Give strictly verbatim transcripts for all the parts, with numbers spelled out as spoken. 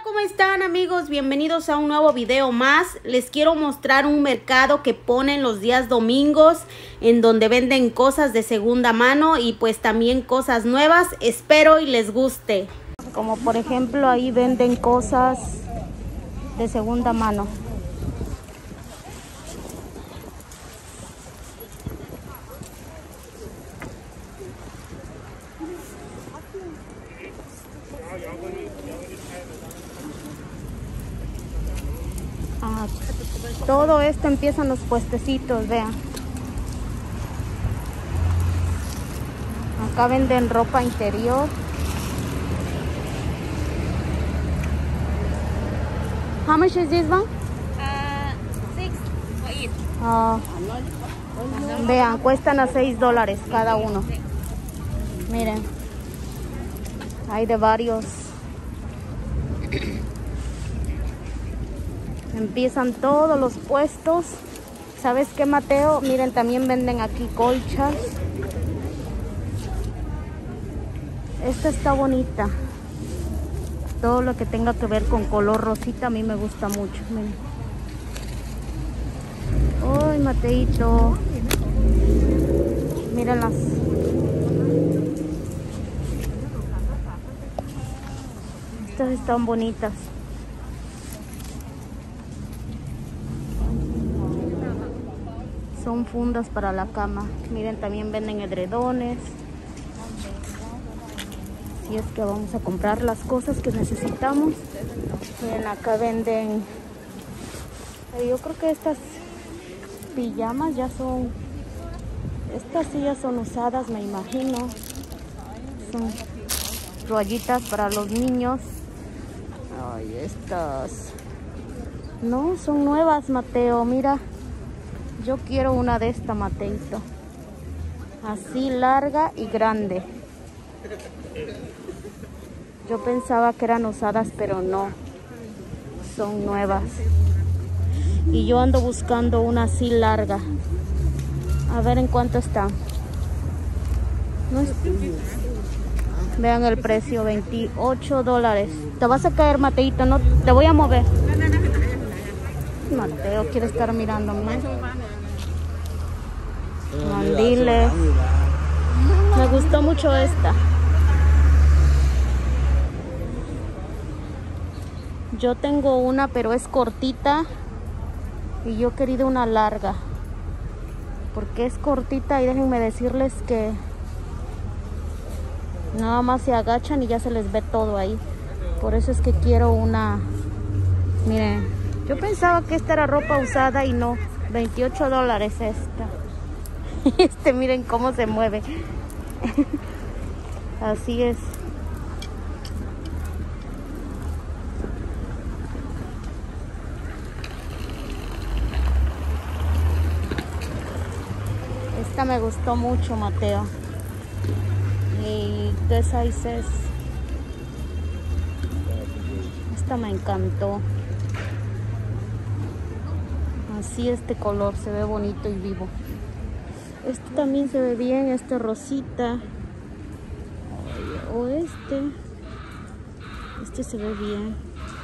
¿Cómo están, amigos? Bienvenidos a un nuevo video más. Les quiero mostrar un mercado que ponen los días domingos en donde venden cosas de segunda mano y pues también cosas nuevas. Espero y les guste. Como por ejemplo ahí venden cosas de segunda mano. Ah, todo esto empiezan los puestecitos, vean. Acá venden ropa interior. How much is this one? Uh, six for each. Ah, vean, cuestan a seis dólares cada uno. Miren, hay de varios. Empiezan todos los puestos. ¿Sabes qué, Mateo? Miren, también venden aquí colchas. Esta está bonita. Todo lo que tenga que ver con color rosita a mí me gusta mucho. Miren. Ay, Mateito. Miren las. Estas están bonitas. Son fundas para la cama. Miren, también venden edredones. Si es que vamos a comprar las cosas que necesitamos. Miren, acá venden. Yo creo que estas pijamas ya son. Estas sí ya son usadas, me imagino. Son toallitas para los niños. Ay, estas. No, son nuevas, Mateo. Mira. Yo quiero una de esta, Mateito. Así larga y grande. Yo pensaba que eran usadas, pero no. Son nuevas. Y yo ando buscando una así larga. A ver en cuánto está. ¿No es? Vean el precio, veintiocho dólares. Te vas a caer, Mateito, no te voy a mover. Mateo quiere estar mirándome. Mandiles. Me gustó mucho esta. Yo tengo una, pero es cortita. Y yo he querido una larga. Porque es cortita y déjenme decirles que nada más se agachan y ya se les ve todo ahí. Por eso es que quiero una. Miren, yo pensaba que esta era ropa usada y no. veintiocho dólares esta. Este, miren cómo se mueve. Así es. Esta me gustó mucho, Mateo. ¿Y qué size es? Esta me encantó. Así este color se ve bonito y vivo. Este también se ve bien, este rosita. O este. Este se ve bien.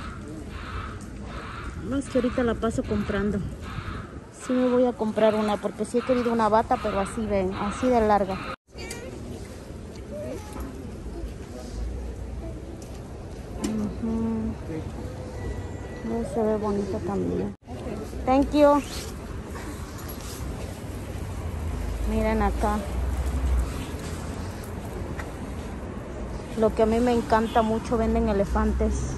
Más que ahorita la paso comprando. Sí me voy a comprar una porque sí he querido una bata, pero así ven, así de larga. Uh-huh. Se ve bonito también. Thank you. Miren acá. Lo que a mí me encanta mucho, venden elefantes.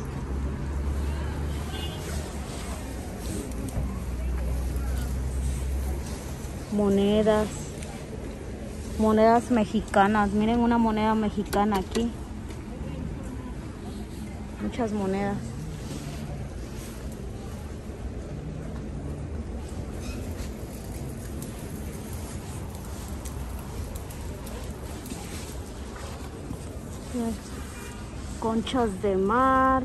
Monedas. Monedas mexicanas. Miren una moneda mexicana aquí. Muchas monedas. Conchas de mar,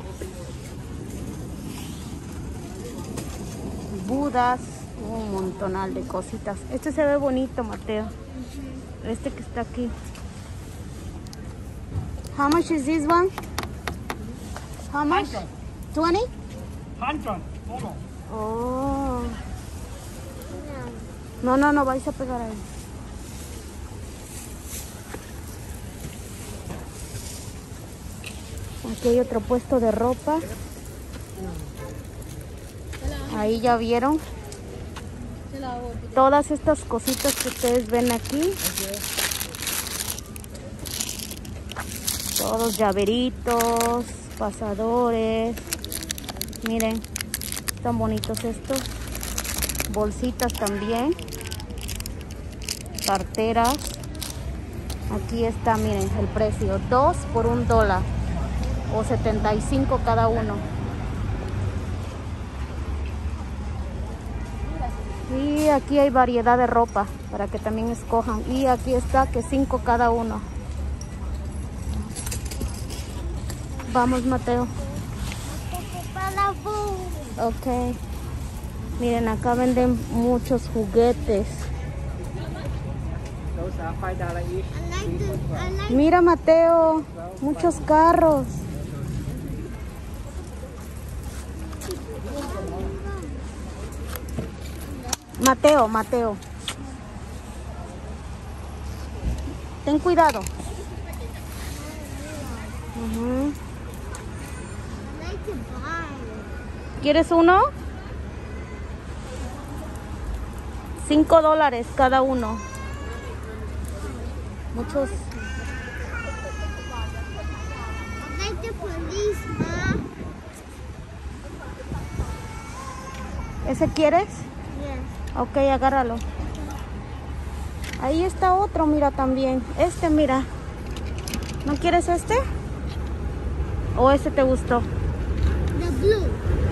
budas, un montonal de cositas. Este se ve bonito, Mateo. Este que está aquí. How much is this one? How much? twenty? Hundred. Oh. No, no, no vais a pegar ahí. Aquí hay otro puesto de ropa. Ahí ya vieron. Todas estas cositas que ustedes ven aquí. Todos llaveritos, pasadores. Miren, están bonitos estos. Bolsitas también. Carteras. Aquí está, miren, el precio. Dos por un dólar. O setenta y cinco cada uno. Y aquí hay variedad de ropa para que también escojan. Y aquí está que cinco cada uno. Vamos, Mateo. Ok. Miren, acá venden muchos juguetes. Mira, Mateo, muchos carros. Mateo, Mateo. Ten cuidado. Uh-huh. ¿Quieres uno? Cinco dólares cada uno. Muchos. ¿Ese quieres? Yes. Ok, agárralo. Ahí está otro, mira también. Este, mira. ¿No quieres este? ¿O ese te gustó? The blue.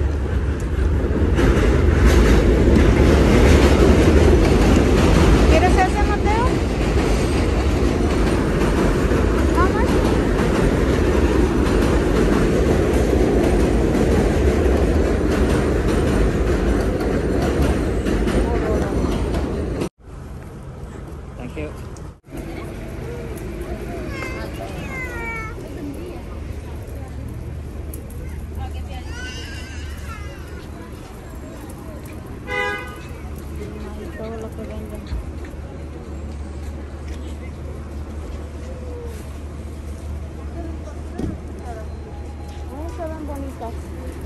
¿Quieres ese, Mateo? ¿Vamos? Thank you. Todo lo que venden. Oh, se ven bonitas.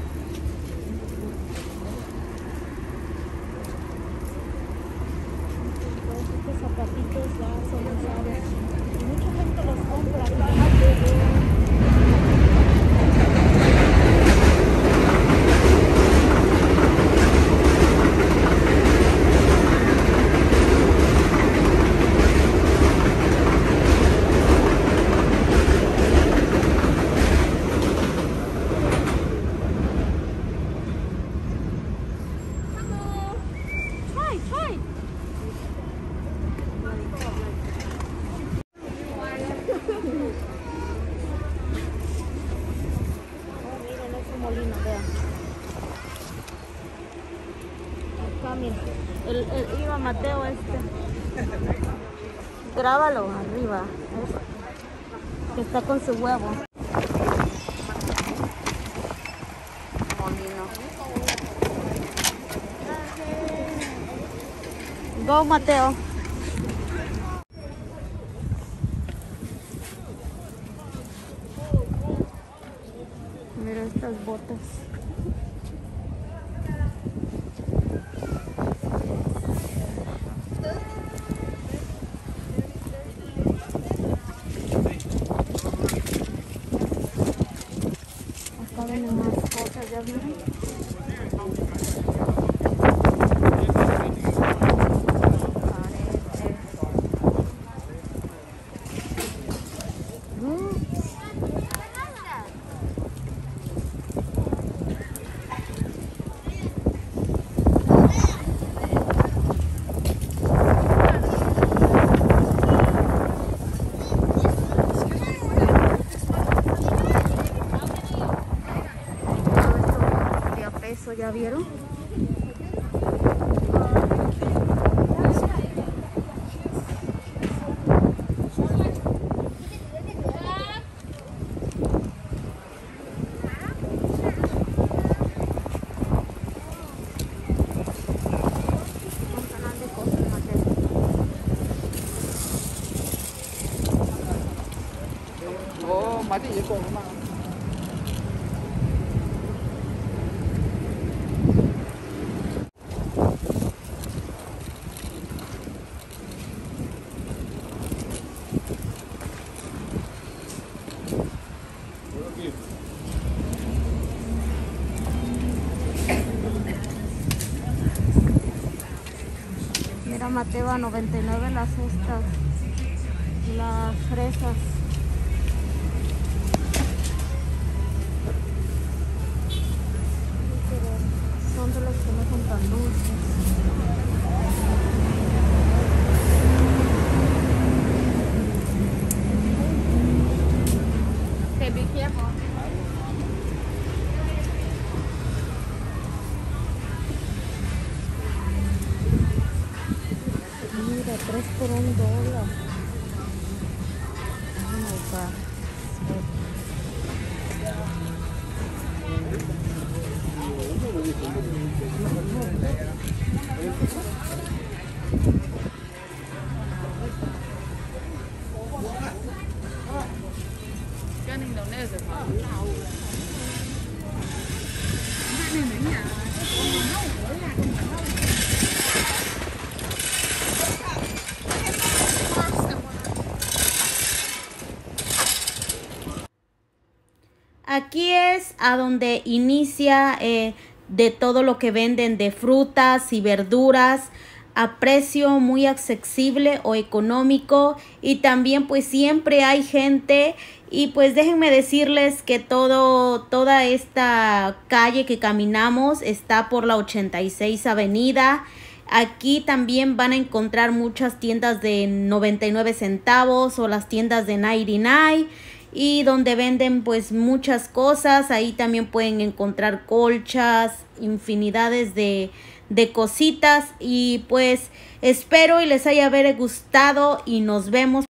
Estos zapatitos ya son usados. Mucha gente los compra. Molino, vean. Acá, miren. El, el iba Mateo este. Grábalo arriba. ¿Ves? Que está con su huevo. Molino. Go, Mateo. Mira estas botas. Acá vienen más cosas, ¿ya vieron? Eso ya vieron. Mira, Mateo, a noventa y nueve las estas, las fresas. Pero son de las que no son tan dulces. Okay, be careful. Mira, tres por un dólar. Oh my God. Ganing daw na sa Aquí es a donde inicia eh, de todo lo que venden de frutas y verduras a precio muy accesible o económico, y también pues siempre hay gente. Y pues déjenme decirles que todo, toda esta calle que caminamos está por la ochenta y seis avenida. Aquí también van a encontrar muchas tiendas de noventa y nueve centavos o las tiendas de noventa y nueve, y donde venden pues muchas cosas. Ahí también pueden encontrar colchas, infinidades de, de cositas. Y pues espero y les haya haber gustado y nos vemos.